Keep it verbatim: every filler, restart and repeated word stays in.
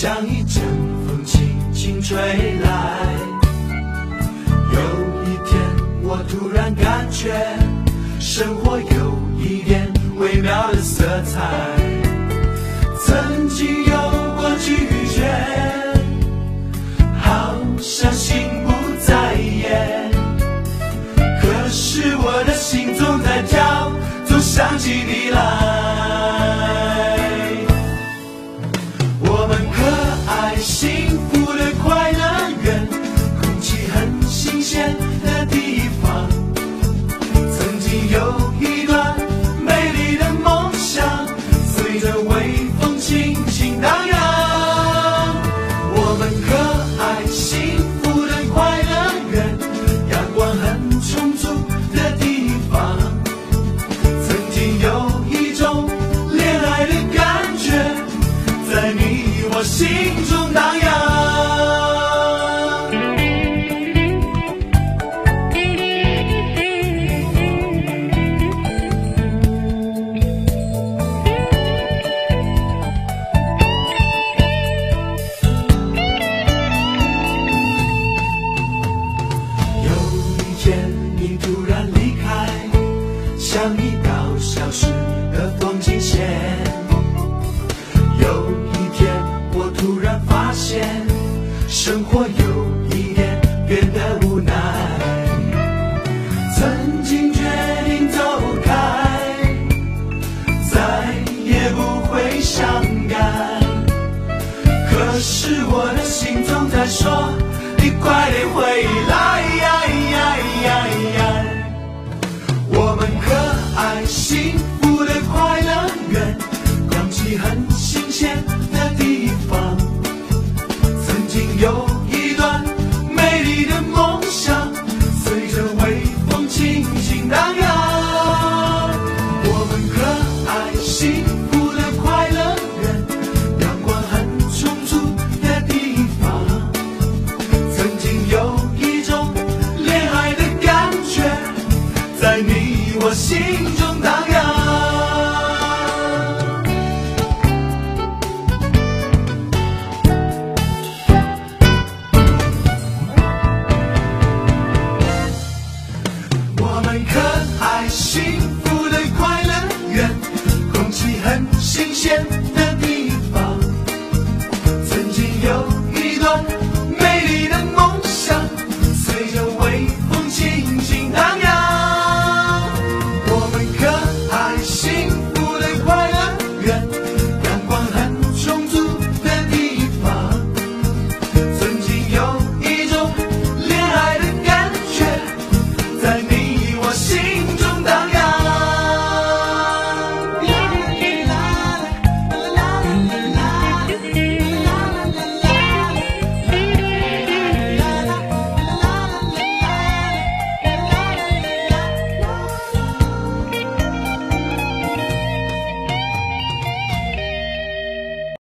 像一阵风轻轻吹来。有一天我突然感觉生活有一点微妙的色彩，曾经有过拒绝，好像心不在焉，可是我的心总在跳，总想起你来。我们可爱幸福的快乐园，空气很新鲜的地方，曾经有一段美丽的梦想，随着微风轻轻荡漾。我们可爱幸福的快乐园，阳光很充足的地方，曾经有一种恋爱的感觉，在你我心中荡漾。你突然离开，像一道消失的风景线。有一天我突然发现，生活有一点变得无奈。